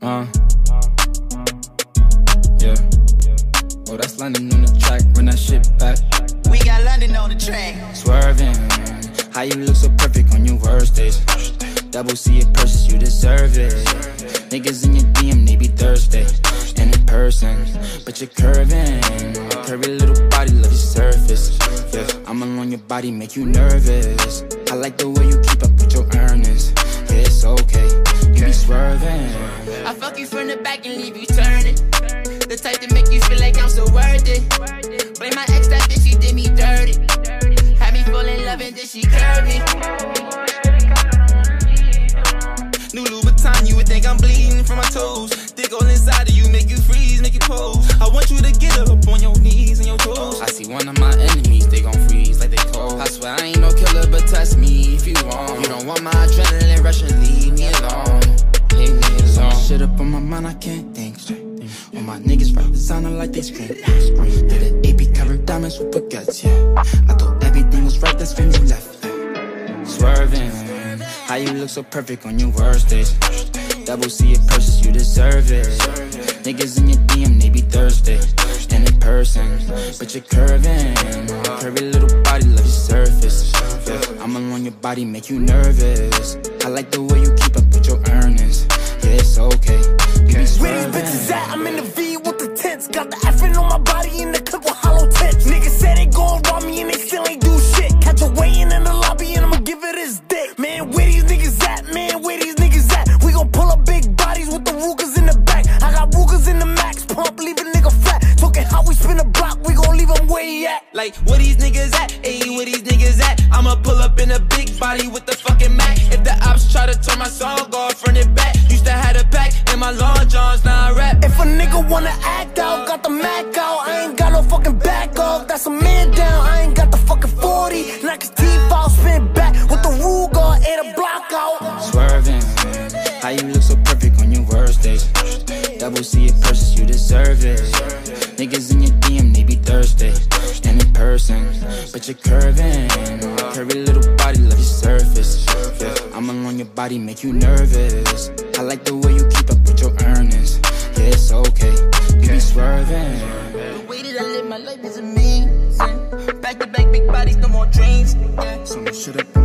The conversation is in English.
Yeah. Oh, that's London on the track, run that shit back. We got London on the track. Swerving, how you look so perfect on your worst days. Double C it purchase, you deserve it. Niggas in your DM, they be thirsty. And in person, but you're curving. Curvy little body, love your surface. Yeah, I'm alone your body, make you nervous. I like the way you keep up with your earnings. Yeah, it's okay, you be swerving. I fuck you from the back and leave you turning. The type to make you feel like I'm so worth it. Blame my ex, that bitch, she did me dirty. Had me fall in love and then she curved me. New Louboutin, you would think I'm bleeding from my toes. Dick all inside of you, make you freeze, make you pose. I want you to get up on your knees and your toes. I see one of my enemies, they gon' freeze like they cold. I swear I ain't no killer, but test me if you want. You don't want my adrenaline rush and leave me alone. Leave me alone. Shit up on my mind, I can't think straight. All my niggas rap designer like they scream. Did an AP covered diamonds with baguettes, yeah. I thought everything was right, that's when you left. Swerving, how you look so perfect on your worst days. Double C it purchase, you deserve it. Niggas in your DM, they be thirsty. And in person, but you're curving. Curvy little body, love your surface. Yeah, I'm alone your body, make you nervous. I like the way you keep up with your earnings. Yeah, it's okay, you be swerving. Where these bitches at? I'm in the V with the tents. Got the effing on my body in the clip with hollow tips. Niggas said they gon' rob me and they still ain't do shit. Catch a weigh-in in the lobby and I'ma give it his dick. Man, where these niggas at? Man, where these niggas at? We gon' pull up big bodies with the Rugers in the back. I got Rugers in the max pump, leave a nigga flat. Talking how we spin a block, we gon' leave him where he at. Like, where these niggas at? Ayy, where these niggas at? I'ma pull up in a big body with the fucking Mac. If the ops try to turn my song off, run it back. Used to have a pack in my long johns, now I rap. If a nigga wanna act out, got the Mac out. I ain't got no fucking back off, that's a man down. I ain't got the fucking 40, knock his teeth out, spin back with the Ruger, air the block out. Swerving, how you look so perfect on your worst days. Double C it purchase, you deserve it. Niggas in your DM, they be thirsty. And in person, but you're curving. Curvy little body, love your surface. Yeah, I'm alone your body, make you nervous. I like the way you keep up with your earnings. Yeah, it's okay, you be swerving. The way that I live my life is amazing. Back to back, big bodies, no more dreams. Yeah. Someone shut up.